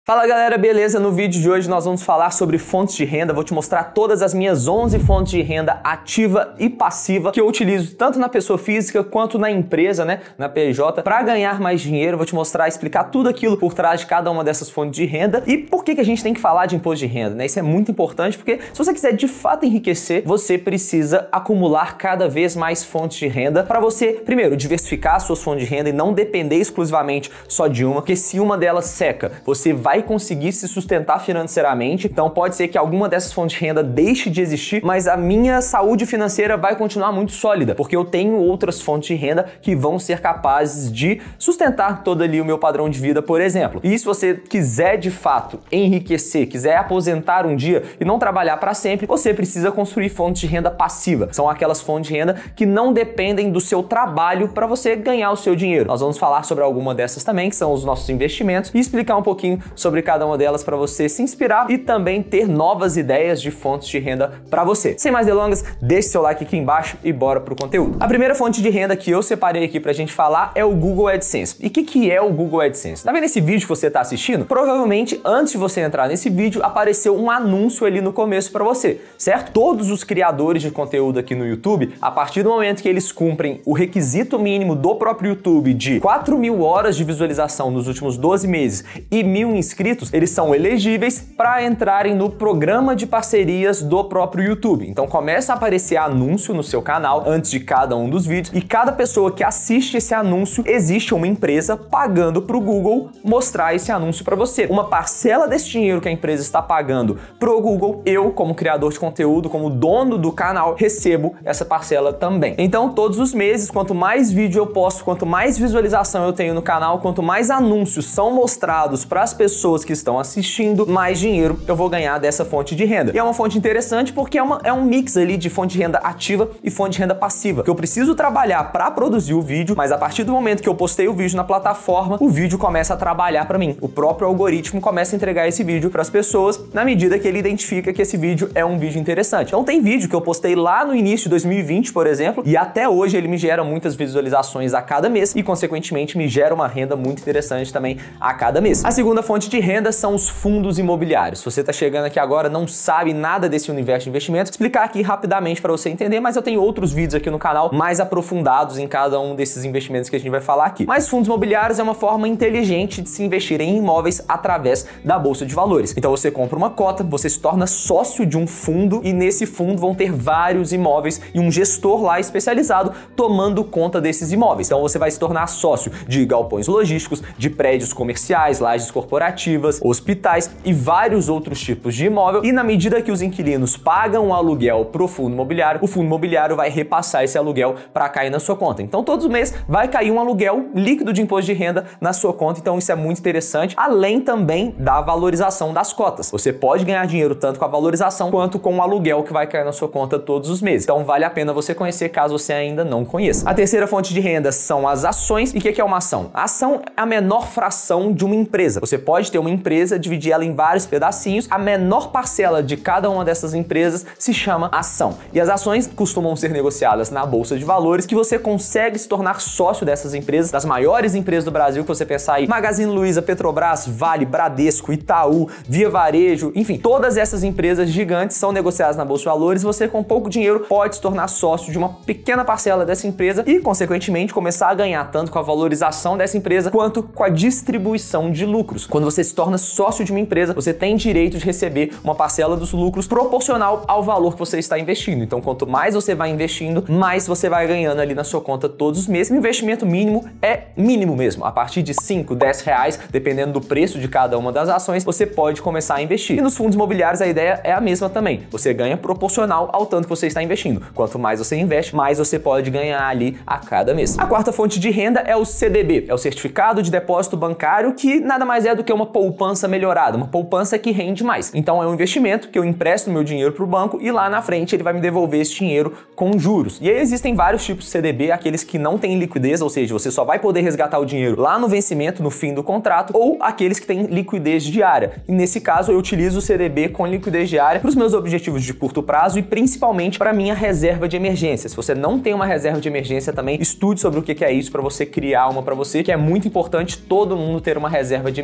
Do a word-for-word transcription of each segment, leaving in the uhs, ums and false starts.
Fala galera, beleza? No vídeo de hoje nós vamos falar sobre fontes de renda. Vou te mostrar todas as minhas onze fontes de renda ativa e passiva que eu utilizo tanto na pessoa física quanto na empresa, né, na P J, para ganhar mais dinheiro. Vou te mostrar, explicar tudo aquilo por trás de cada uma dessas fontes de renda e por que que a gente tem que falar de imposto de renda, né? Isso é muito importante porque se você quiser de fato enriquecer, você precisa acumular cada vez mais fontes de renda para você, primeiro, diversificar as suas fontes de renda e não depender exclusivamente só de uma, porque se uma delas seca, você vai vai conseguir se sustentar financeiramente. Então pode ser que alguma dessas fontes de renda deixe de existir, mas a minha saúde financeira vai continuar muito sólida, porque eu tenho outras fontes de renda que vão ser capazes de sustentar todo ali o meu padrão de vida, por exemplo. E se você quiser de fato enriquecer, quiser aposentar um dia e não trabalhar para sempre, você precisa construir fontes de renda passiva. São aquelas fontes de renda que não dependem do seu trabalho para você ganhar o seu dinheiro. Nós vamos falar sobre alguma dessas também, que são os nossos investimentos, e explicar um pouquinho sobre cada uma delas para você se inspirar e também ter novas ideias de fontes de renda para você. Sem mais delongas, deixe seu like aqui embaixo e bora pro conteúdo. A primeira fonte de renda que eu separei aqui pra gente falar é o Google AdSense. E o que, que é o Google AdSense? Tá vendo esse vídeo que você tá assistindo? Provavelmente antes de você entrar nesse vídeo apareceu um anúncio ali no começo para você, certo? Todos os criadores de conteúdo aqui no YouTube, a partir do momento que eles cumprem o requisito mínimo do próprio YouTube de quatro mil horas de visualização nos últimos doze meses e mil inscritos, eles são elegíveis para entrarem no programa de parcerias do próprio YouTube. Então começa a aparecer anúncio no seu canal antes de cada um dos vídeos e cada pessoa que assiste esse anúncio, existe uma empresa pagando para o Google mostrar esse anúncio para você. Uma parcela desse dinheiro que a empresa está pagando pro Google, eu como criador de conteúdo, como dono do canal, recebo essa parcela também. Então todos os meses, quanto mais vídeo eu posto, quanto mais visualização eu tenho no canal, quanto mais anúncios são mostrados para as pessoas pessoas que estão assistindo, mais dinheiro eu vou ganhar dessa fonte de renda. E é uma fonte interessante porque é, uma, é um mix ali de fonte de renda ativa e fonte de renda passiva, que eu preciso trabalhar para produzir o vídeo, mas a partir do momento que eu postei o vídeo na plataforma, o vídeo começa a trabalhar para mim. O próprio algoritmo começa a entregar esse vídeo para as pessoas na medida que ele identifica que esse vídeo é um vídeo interessante. Então tem vídeo que eu postei lá no início de dois mil e vinte, por exemplo, e até hoje ele me gera muitas visualizações a cada mês e consequentemente me gera uma renda muito interessante também a cada mês. A segunda fonte de renda são os fundos imobiliários. Se você está chegando aqui agora, não sabe nada desse universo de investimentos, explicar aqui rapidamente para você entender, mas eu tenho outros vídeos aqui no canal mais aprofundados em cada um desses investimentos que a gente vai falar aqui. Mas fundos imobiliários é uma forma inteligente de se investir em imóveis através da Bolsa de Valores. Então você compra uma cota, você se torna sócio de um fundo e nesse fundo vão ter vários imóveis e um gestor lá especializado tomando conta desses imóveis. Então você vai se tornar sócio de galpões logísticos, de prédios comerciais, lajes corporativas, hospitais e vários outros tipos de imóvel, e na medida que os inquilinos pagam o aluguel pro fundo imobiliário, o fundo imobiliário vai repassar esse aluguel para cair na sua conta. Então todos os meses vai cair um aluguel líquido de imposto de renda na sua conta, então isso é muito interessante, além também da valorização das cotas. Você pode ganhar dinheiro tanto com a valorização quanto com o aluguel que vai cair na sua conta todos os meses. Então vale a pena você conhecer caso você ainda não conheça. A terceira fonte de renda são as ações. E o que é uma ação? A ação é a menor fração de uma empresa. Você pode ter uma empresa, dividir ela em vários pedacinhos, a menor parcela de cada uma dessas empresas se chama ação. E as ações costumam ser negociadas na Bolsa de Valores, que você consegue se tornar sócio dessas empresas, das maiores empresas do Brasil, que você pensar aí, Magazine Luiza, Petrobras, Vale, Bradesco, Itaú, Via Varejo, enfim, todas essas empresas gigantes são negociadas na Bolsa de Valores. Você com pouco dinheiro pode se tornar sócio de uma pequena parcela dessa empresa e, consequentemente, começar a ganhar tanto com a valorização dessa empresa quanto com a distribuição de lucros. Quando você se torna sócio de uma empresa, você tem direito de receber uma parcela dos lucros proporcional ao valor que você está investindo. Então, quanto mais você vai investindo, mais você vai ganhando ali na sua conta todos os meses. O investimento mínimo é mínimo mesmo. A partir de cinco, dez reais, dependendo do preço de cada uma das ações, você pode começar a investir. E nos fundos imobiliários a ideia é a mesma também. Você ganha proporcional ao tanto que você está investindo. Quanto mais você investe, mais você pode ganhar ali a cada mês. A quarta fonte de renda é o C D B, é o Certificado de Depósito Bancário, que nada mais é do que uma poupança melhorada, uma poupança que rende mais. Então é um investimento que eu empresto meu dinheiro para o banco e lá na frente ele vai me devolver esse dinheiro com juros. E aí existem vários tipos de C D B, aqueles que não têm liquidez, ou seja, você só vai poder resgatar o dinheiro lá no vencimento, no fim do contrato, ou aqueles que têm liquidez diária. E nesse caso eu utilizo o C D B com liquidez diária para os meus objetivos de curto prazo e principalmente para minha reserva de emergência. Se você não tem uma reserva de emergência também, estude sobre o que é isso para você criar uma para você, que é muito importante todo mundo ter uma reserva de emergência. A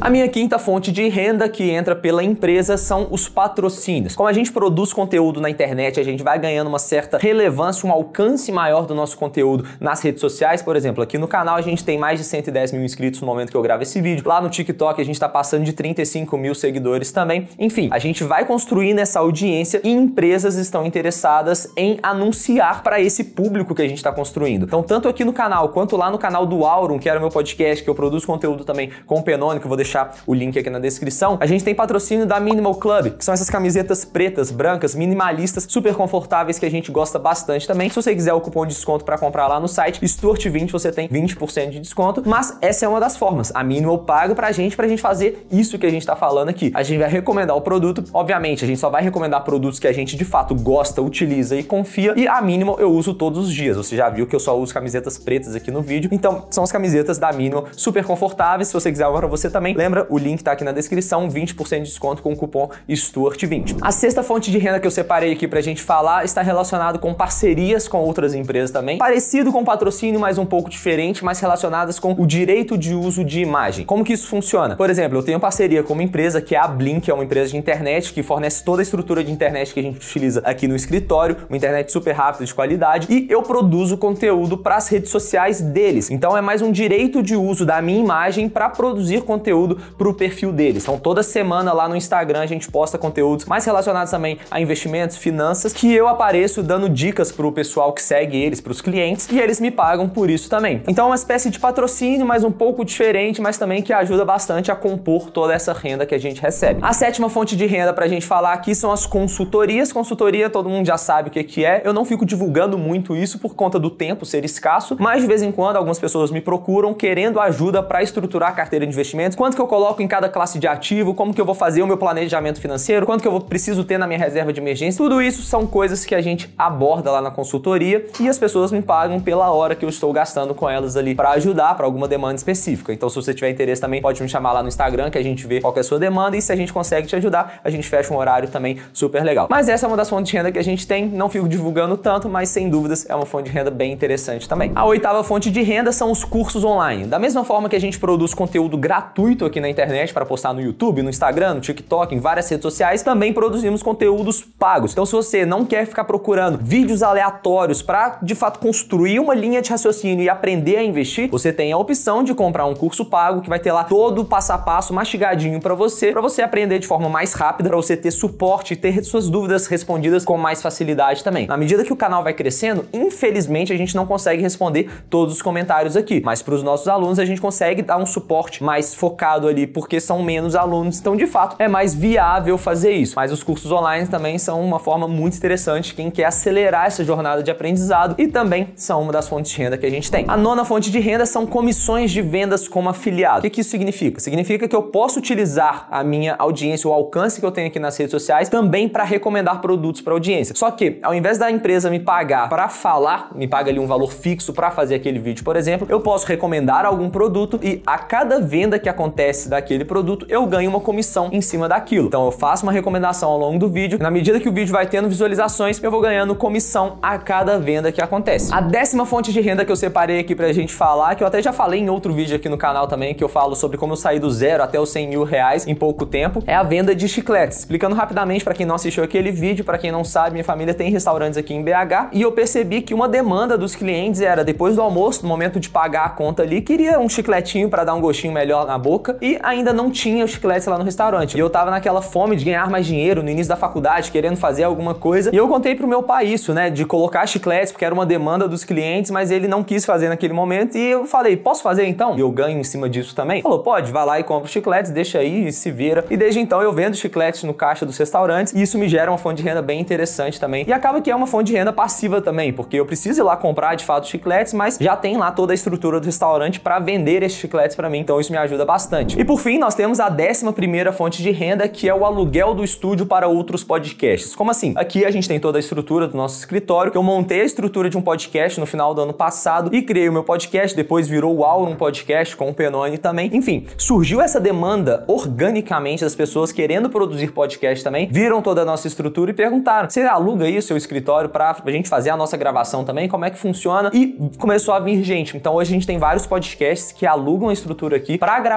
A minha quinta fonte de renda que entra pela empresa são os patrocínios. Como a gente produz conteúdo na internet, a gente vai ganhando uma certa relevância, um alcance maior do nosso conteúdo nas redes sociais. Por exemplo, aqui no canal a gente tem mais de cento e dez mil inscritos no momento que eu gravo esse vídeo. Lá no TikTok a gente tá passando de trinta e cinco mil seguidores também. Enfim, a gente vai construindo essa audiência e empresas estão interessadas em anunciar para esse público que a gente está construindo. Então, tanto aqui no canal quanto lá no canal do Aurum, que era o meu podcast, que eu produzo conteúdo também com o Penone, que eu vou deixar o link aqui na descrição, a gente tem patrocínio da Minimal Club, que são essas camisetas pretas, brancas, minimalistas, super confortáveis, que a gente gosta bastante também. Se você quiser o cupom de desconto para comprar lá no site, Stuart vinte, você tem vinte por cento de desconto, mas essa é uma das formas. A Minimal paga pra gente, pra gente fazer isso que a gente tá falando aqui. A gente vai recomendar o produto, obviamente, a gente só vai recomendar produtos que a gente de fato gosta, utiliza e confia, e a Minimal eu uso todos os dias. Você já viu que eu só uso camisetas pretas aqui no vídeo, então são as camisetas da Minimal, super confortáveis. Se você quiser uma pra você também, lembra, o link tá aqui na descrição, vinte por cento de desconto com o cupom Stuart vinte. A sexta fonte de renda que eu separei aqui pra gente falar está relacionado com parcerias com outras empresas também, parecido com patrocínio, mas um pouco diferente, mas relacionadas com o direito de uso de imagem. Como que isso funciona? Por exemplo, eu tenho parceria com uma empresa que é a Blink, que é uma empresa de internet que fornece toda a estrutura de internet que a gente utiliza aqui no escritório, uma internet super rápida, de qualidade, e eu produzo conteúdo para as redes sociais deles. Então é mais um direito de uso da minha imagem para produzir conteúdo para o perfil deles. Então toda semana lá no Instagram a gente posta conteúdos mais relacionados também a investimentos, finanças, que eu apareço dando dicas para o pessoal que segue eles, para os clientes, e eles me pagam por isso também. Então é uma espécie de patrocínio, mas um pouco diferente, mas também que ajuda bastante a compor toda essa renda que a gente recebe. A sétima fonte de renda pra gente falar aqui são as consultorias. Consultoria, todo mundo já sabe o que que é. Eu não fico divulgando muito isso por conta do tempo ser escasso, mas de vez em quando algumas pessoas me procuram querendo ajuda para estruturar a carteira de investimentos, quanto que eu coloco em cada classe de ativo, como que eu vou fazer o meu planejamento financeiro, quanto que eu vou, preciso ter na minha reserva de emergência. Tudo isso são coisas que a gente aborda lá na consultoria e as pessoas me pagam pela hora que eu estou gastando com elas ali para ajudar para alguma demanda específica. Então, se você tiver interesse também, pode me chamar lá no Instagram que a gente vê qual que é a sua demanda, e se a gente consegue te ajudar, a gente fecha um horário também super legal. Mas essa é uma das fontes de renda que a gente tem, não fico divulgando tanto, mas sem dúvidas é uma fonte de renda bem interessante também. A oitava fonte de renda são os cursos online. Da mesma forma que a gente produz conteúdo gratuito aqui na internet para postar no YouTube, no Instagram, no TikTok, em várias redes sociais, também produzimos conteúdos pagos. Então, se você não quer ficar procurando vídeos aleatórios para de fato construir uma linha de raciocínio e aprender a investir, você tem a opção de comprar um curso pago que vai ter lá todo o passo a passo mastigadinho para você, para você aprender de forma mais rápida, para você ter suporte e ter suas dúvidas respondidas com mais facilidade também. Na medida que o canal vai crescendo, infelizmente a gente não consegue responder todos os comentários aqui, mas para os nossos alunos a gente consegue dar um suporte mais focado ali, porque são menos alunos, então de fato é mais viável fazer isso. Mas os cursos online também são uma forma muito interessante quem quer acelerar essa jornada de aprendizado, e também são uma das fontes de renda que a gente tem. A nona fonte de renda são comissões de vendas como afiliado. O que que isso significa? Significa que eu posso utilizar a minha audiência, o alcance que eu tenho aqui nas redes sociais, também para recomendar produtos para audiência. Só que, ao invés da empresa me pagar para falar, me paga ali um valor fixo para fazer aquele vídeo, por exemplo, eu posso recomendar algum produto e a cada venda que acontece daquele produto, eu ganho uma comissão em cima daquilo. Então eu faço uma recomendação ao longo do vídeo, na medida que o vídeo vai tendo visualizações, eu vou ganhando comissão a cada venda que acontece. A décima fonte de renda que eu separei aqui pra gente falar, que eu até já falei em outro vídeo aqui no canal também, que eu falo sobre como eu saí do zero até os cem mil reais em pouco tempo, é a venda de chicletes. Explicando rapidamente para quem não assistiu aquele vídeo, para quem não sabe, minha família tem restaurantes aqui em B H, e eu percebi que uma demanda dos clientes era, depois do almoço, no momento de pagar a conta ali, queria um chicletinho para dar um gostinho melhor na boca, e ainda não tinha os chicletes lá no restaurante. E eu tava naquela fome de ganhar mais dinheiro no início da faculdade, querendo fazer alguma coisa, e eu contei pro meu pai isso, né, de colocar chicletes, porque era uma demanda dos clientes, mas ele não quis fazer naquele momento, e eu falei, posso fazer então? E eu ganho em cima disso também? Ele falou, pode, vai lá e compra os chicletes, deixa aí e se vira. E desde então eu vendo chicletes no caixa dos restaurantes, e isso me gera uma fonte de renda bem interessante também. E acaba que é uma fonte de renda passiva também, porque eu preciso ir lá comprar de fato chicletes, mas já tem lá toda a estrutura do restaurante para vender esses chicletes para mim, então isso me ajuda bastante. E por fim, nós temos a décima primeira fonte de renda, que é o aluguel do estúdio para outros podcasts. Como assim? Aqui a gente tem toda a estrutura do nosso escritório, que eu montei a estrutura de um podcast no final do ano passado e criei o meu podcast, depois virou o Aurum Podcast com o Penone também. Enfim, surgiu essa demanda organicamente das pessoas querendo produzir podcast também, viram toda a nossa estrutura e perguntaram, você aluga aí o seu escritório para a gente fazer a nossa gravação também? Como é que funciona? E começou a vir gente. Então hoje a gente tem vários podcasts que alugam a estrutura aqui para gravar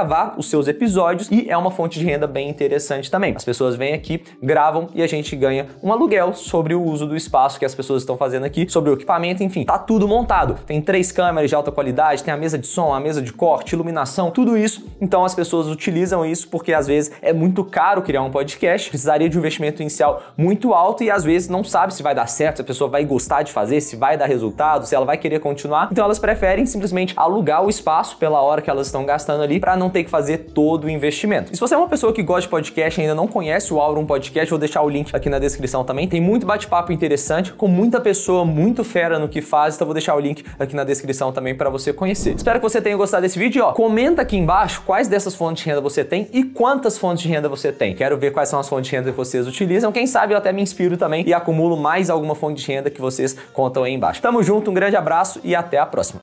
os seus episódios e é uma fonte de renda bem interessante também. As pessoas vêm aqui, gravam e a gente ganha um aluguel sobre o uso do espaço que as pessoas estão fazendo aqui, sobre o equipamento, enfim, tá tudo montado. Tem três câmeras de alta qualidade, tem a mesa de som, a mesa de corte, iluminação, tudo isso. Então as pessoas utilizam isso porque às vezes é muito caro criar um podcast, precisaria de um investimento inicial muito alto e às vezes não sabe se vai dar certo, se a pessoa vai gostar de fazer, se vai dar resultado, se ela vai querer continuar. Então elas preferem simplesmente alugar o espaço pela hora que elas estão gastando ali para não ter que fazer todo o investimento. E se você é uma pessoa que gosta de podcast e ainda não conhece o Aurum Podcast, vou deixar o link aqui na descrição também. Tem muito bate-papo interessante com muita pessoa muito fera no que faz, então vou deixar o link aqui na descrição também para você conhecer. Espero que você tenha gostado desse vídeo. Ó, comenta aqui embaixo quais dessas fontes de renda você tem e quantas fontes de renda você tem. Quero ver quais são as fontes de renda que vocês utilizam. Quem sabe eu até me inspiro também e acumulo mais alguma fonte de renda que vocês contam aí embaixo. Tamo junto, um grande abraço e até a próxima.